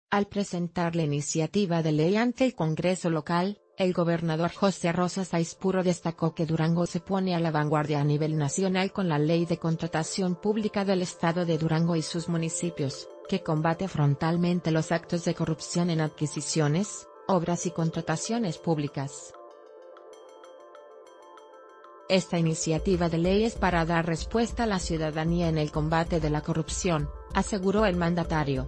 Al presentar la iniciativa de ley ante el Congreso local, el gobernador José Rosas Aispuro destacó que Durango se pone a la vanguardia a nivel nacional con la Ley de Contratación Pública del Estado de Durango y sus municipios, que combate frontalmente los actos de corrupción en adquisiciones, obras y contrataciones públicas. Esta iniciativa de ley es para dar respuesta a la ciudadanía en el combate de la corrupción, aseguró el mandatario.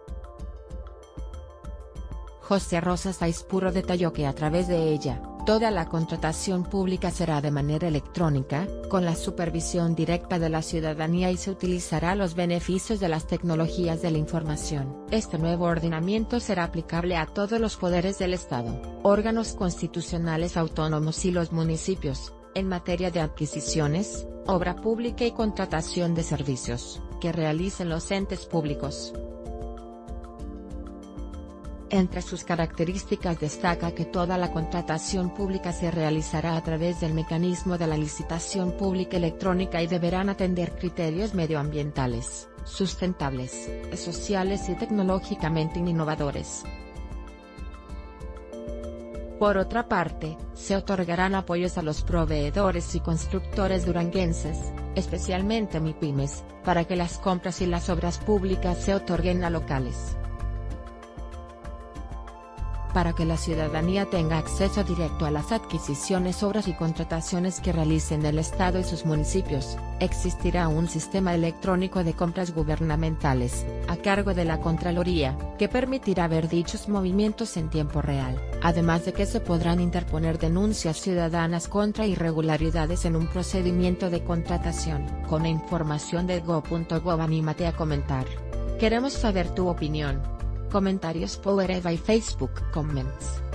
José Rosas Aispuro detalló que a través de ella, toda la contratación pública será de manera electrónica, con la supervisión directa de la ciudadanía y se utilizará los beneficios de las tecnologías de la información. Este nuevo ordenamiento será aplicable a todos los poderes del Estado, órganos constitucionales autónomos y los municipios, en materia de adquisiciones, obra pública y contratación de servicios, que realicen los entes públicos. Entre sus características destaca que toda la contratación pública se realizará a través del mecanismo de la licitación pública electrónica y deberán atender criterios medioambientales, sustentables, sociales y tecnológicamente innovadores. Por otra parte, se otorgarán apoyos a los proveedores y constructores duranguenses, especialmente MIPYMES, para que las compras y las obras públicas se otorguen a locales. Para que la ciudadanía tenga acceso directo a las adquisiciones, obras y contrataciones que realicen el Estado y sus municipios, existirá un sistema electrónico de compras gubernamentales, a cargo de la Contraloría, que permitirá ver dichos movimientos en tiempo real, además de que se podrán interponer denuncias ciudadanas contra irregularidades en un procedimiento de contratación. Con la información de go.gov, anímate a comentar. Queremos saber tu opinión. Comentarios Powered by Facebook Comments.